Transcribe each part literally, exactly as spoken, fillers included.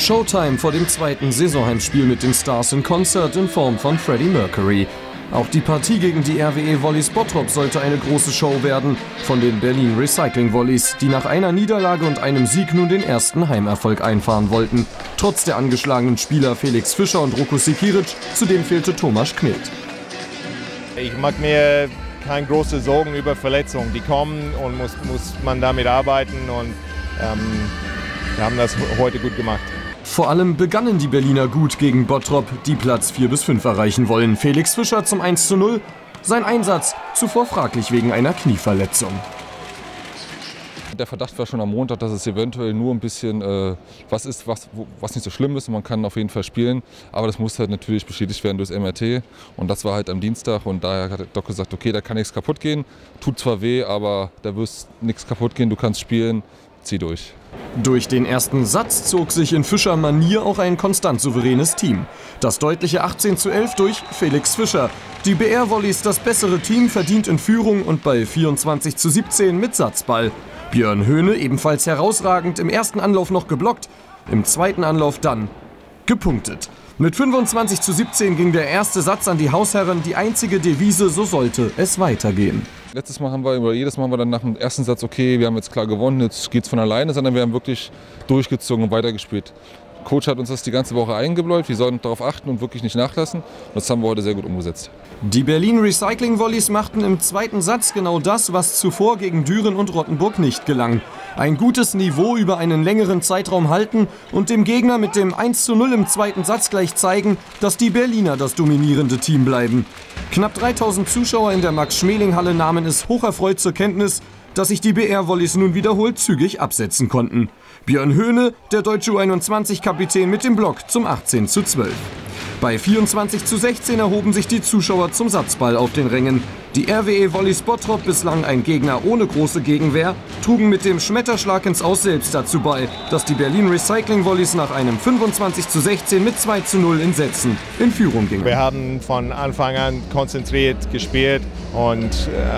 Showtime vor dem zweiten Saisonheimspiel mit den Stars in Concert in Form von Freddie Mercury. Auch die Partie gegen die R W E Volleys Bottrop sollte eine große Show werden von den Berlin Recycling Volleys, die nach einer Niederlage und einem Sieg nun den ersten Heimerfolg einfahren wollten. Trotz der angeschlagenen Spieler Felix Fischer und Roko Sikiric, zudem fehlte Tomasz Kmet. Ich mache mir keine großen Sorgen über Verletzungen. Die kommen und muss, muss man damit arbeiten und ähm, wir haben das heute gut gemacht. Vor allem begannen die Berliner gut gegen Bottrop, die Platz vier bis fünf erreichen wollen. Felix Fischer zum eins zu null, sein Einsatz zuvor fraglich wegen einer Knieverletzung. Der Verdacht war schon am Montag, dass es eventuell nur ein bisschen äh, was ist, was, was nicht so schlimm ist. Man kann auf jeden Fall spielen, aber das muss halt natürlich bestätigt werden durch M R T. Und das war halt am Dienstag und daher hat der Doc gesagt, okay, da kann nichts kaputt gehen. Tut zwar weh, aber da wird nichts kaputt gehen, du kannst spielen, zieh durch. Durch den ersten Satz zog sich in Fischer-Manier auch ein konstant souveränes Team. Das deutliche achtzehn zu elf durch Felix Fischer. Die B R-Volleys, das bessere Team, verdient in Führung und bei vierundzwanzig zu siebzehn mit Satzball. Björn Höhne ebenfalls herausragend, im ersten Anlauf noch geblockt, im zweiten Anlauf dann gepunktet. Mit fünfundzwanzig zu siebzehn ging der erste Satz an die Hausherren, die einzige Devise, so sollte es weitergehen. Letztes Mal haben wir, oder jedes Mal haben wir dann nach dem ersten Satz, okay, wir haben jetzt klar gewonnen, jetzt geht's von alleine, sondern wir haben wirklich durchgezogen und weitergespielt. Der Coach hat uns das die ganze Woche eingebläut, wir sollen darauf achten und wirklich nicht nachlassen. Und das haben wir heute sehr gut umgesetzt. Die Berlin Recycling Volleys machten im zweiten Satz genau das, was zuvor gegen Düren und Rottenburg nicht gelang. Ein gutes Niveau über einen längeren Zeitraum halten und dem Gegner mit dem eins zu null im zweiten Satz gleich zeigen, dass die Berliner das dominierende Team bleiben. Knapp dreitausend Zuschauer in der Max-Schmeling-Halle nahmen es hocherfreut zur Kenntnis, dass sich die B R-Volleys nun wiederholt zügig absetzen konnten. Björn Höhne, der deutsche U einundzwanzig-Kapitän, mit dem Block zum achtzehn zu zwölf. Bei vierundzwanzig zu sechzehn erhoben sich die Zuschauer zum Satzball auf den Rängen. Die R W E Volleys Bottrop, bislang ein Gegner ohne große Gegenwehr, trugen mit dem Schmetterschlag ins Aus selbst dazu bei, dass die Berlin Recycling Volleys nach einem fünfundzwanzig zu sechzehn mit zwei zu null in Sätzen in Führung gingen. Wir haben von Anfang an konzentriert gespielt und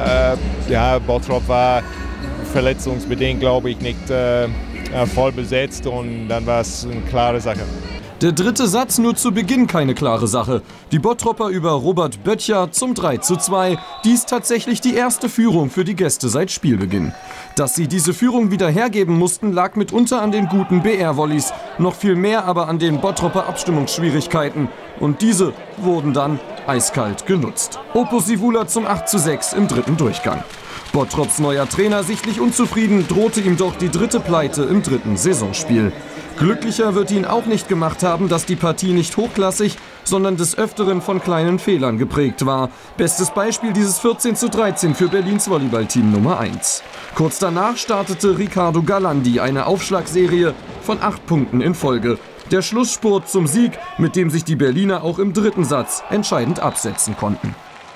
äh, ja, Bottrop war verletzungsbedingt, glaube ich, nicht äh, voll besetzt und dann war es eine klare Sache. Der dritte Satz nur zu Beginn keine klare Sache. Die Bottropper über Robert Böttcher zum drei zu zwei. Dies tatsächlich die erste Führung für die Gäste seit Spielbeginn. Dass sie diese Führung wieder hergeben mussten, lag mitunter an den guten B R-Volleys. Noch viel mehr aber an den Bottropper Abstimmungsschwierigkeiten. Und diese wurden dann eiskalt genutzt. Opus Sivula zum acht zu sechs im dritten Durchgang. Bottrops neuer Trainer, sichtlich unzufrieden, drohte ihm doch die dritte Pleite im dritten Saisonspiel. Glücklicher wird ihn auch nicht gemacht haben, dass die Partie nicht hochklassig, sondern des Öfteren von kleinen Fehlern geprägt war. Bestes Beispiel dieses vierzehn zu dreizehn für Berlins Volleyballteam Nummer eins. Kurz danach startete Ricardo Galandi eine Aufschlagserie von acht Punkten in Folge. Der Schlussspurt zum Sieg, mit dem sich die Berliner auch im dritten Satz entscheidend absetzen konnten.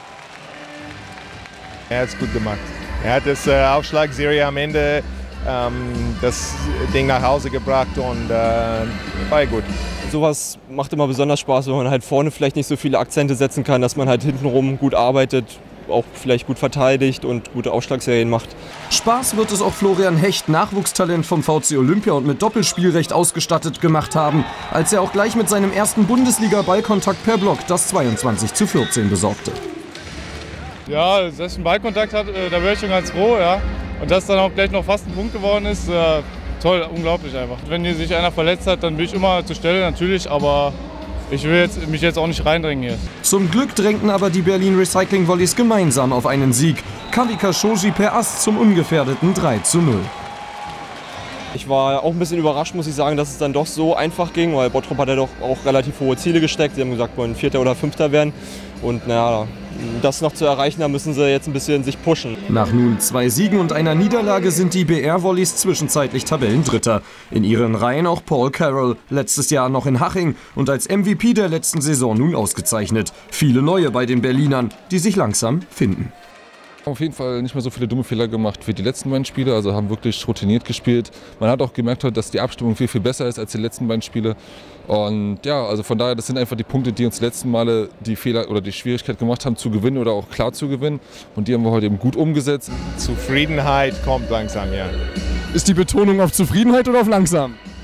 Er hat es gut gemacht. Er hat das äh, Aufschlagserie am Ende ähm, das Ding nach Hause gebracht und äh, war gut. Sowas macht immer besonders Spaß, wenn man halt vorne vielleicht nicht so viele Akzente setzen kann, dass man halt hintenrum gut arbeitet, auch vielleicht gut verteidigt und gute Aufschlagserien macht. Spaß wird es auch Florian Hecht, Nachwuchstalent vom V C Olympia und mit Doppelspielrecht ausgestattet, gemacht haben, als er auch gleich mit seinem ersten Bundesliga-Ballkontakt per Block das zweiundzwanzig zu vierzehn besorgte. Ja, dass ich einen Ballkontakt hatte, da wäre ich schon ganz froh, ja. Und dass dann auch gleich noch fast ein Punkt geworden ist, äh, toll, unglaublich einfach. Wenn hier sich einer verletzt hat, dann bin ich immer zur Stelle natürlich, aber ich will jetzt, mich jetzt auch nicht reindrängen hier. Zum Glück drängten aber die Berlin Recycling Volleys gemeinsam auf einen Sieg. Kavika Shoji per Ass zum ungefährdeten drei zu null. Ich war auch ein bisschen überrascht, muss ich sagen, dass es dann doch so einfach ging, weil Bottrop hat ja doch auch relativ hohe Ziele gesteckt. Sie haben gesagt, wir wollen Vierter oder Fünfter werden. Und naja, das noch zu erreichen, da müssen sie jetzt ein bisschen sich pushen. Nach nun zwei Siegen und einer Niederlage sind die B R-Volleys zwischenzeitlich Tabellendritter. In ihren Reihen auch Paul Carroll, letztes Jahr noch in Haching und als M V P der letzten Saison nun ausgezeichnet. Viele neue bei den Berlinern, die sich langsam finden. Auf jeden Fall nicht mehr so viele dumme Fehler gemacht wie die letzten beiden Spiele, also haben wirklich routiniert gespielt. Man hat auch gemerkt, dass die Abstimmung viel, viel besser ist als die letzten beiden Spiele. Und ja, also von daher, das sind einfach die Punkte, die uns die letzten Male die Fehler oder die Schwierigkeit gemacht haben, zu gewinnen oder auch klar zu gewinnen. Und die haben wir heute eben gut umgesetzt. Zufriedenheit kommt langsam, ja. Ist die Betonung auf Zufriedenheit oder auf langsam?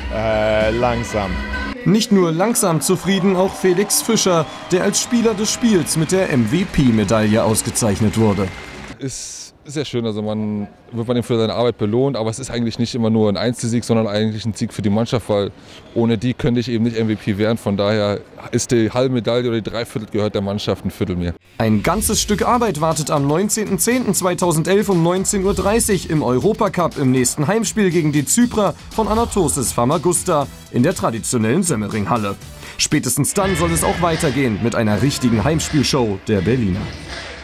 äh, langsam. Nicht nur langsam zufrieden, auch Felix Fischer, der als Spieler des Spiels mit der M V P-Medaille ausgezeichnet wurde. Ist sehr schön, also man wird man für seine Arbeit belohnt, aber es ist eigentlich nicht immer nur ein Einzelsieg, sondern eigentlich ein Sieg für die Mannschaft, weil ohne die könnte ich eben nicht M V P werden. Von daher ist die halbe Medaille oder die Dreiviertel gehört der Mannschaft, ein Viertel mehr. Ein ganzes Stück Arbeit wartet am neunzehnten zehnten zweitausendelf um neunzehn Uhr dreißig im Europacup im nächsten Heimspiel gegen die Zyprer von Anatosis Famagusta in der traditionellen Semmering-Halle. Spätestens dann soll es auch weitergehen mit einer richtigen Heimspielshow der Berliner.